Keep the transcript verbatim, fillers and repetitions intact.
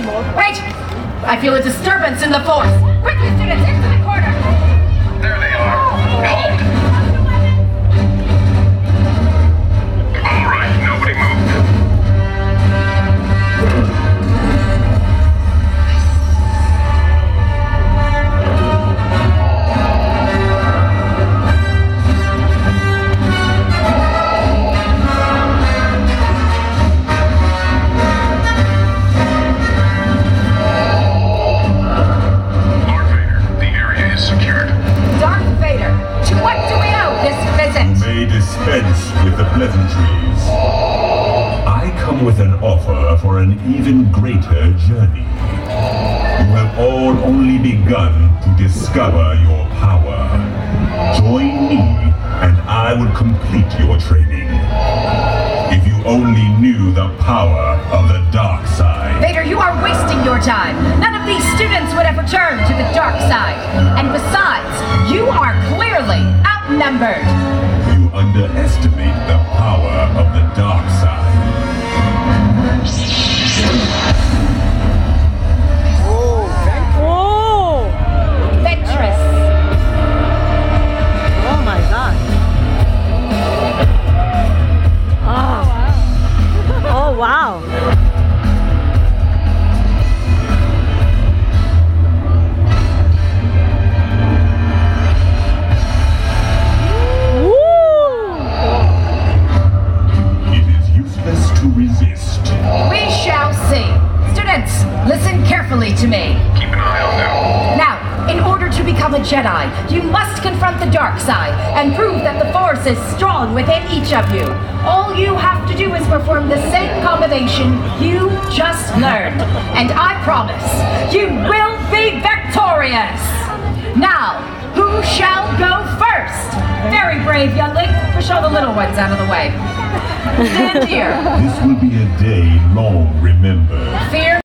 Wait! I feel a disturbance in the force. Quickly, students, into the corner. There they are. Halt! All right, nobody move. Lord Vader, the area is secured. Darth Vader, to what do we owe this visit? You may dispense with the pleasantries. I come with an offer for an even greater journey. You have all only begun to discover your power. Join me, and I will complete your training. If you only knew the power of the dark side. Vader, you are wasting your time. None of these students would ever turn to the dark side. And besides, you are clearly outnumbered. You underestimate the power of the dark side. Oh! Ventress. Oh my god. Oh. Oh wow. It is useless to resist. We shall see. Students, listen carefully to me. Keep an eye on them. Now, in order to become a Jedi, you must confront the dark side and prove that the Force is strong within each of you. All you have to do is perform the same combination you just learned. And I promise, you will be victorious. Now, who shall go first? Very brave, youngling. Push all the little ones out of the way. Stand here. This will be a day long remembered. Fear